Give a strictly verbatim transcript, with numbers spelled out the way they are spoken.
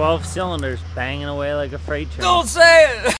twelve cylinders banging away like a freight train. Don't say it!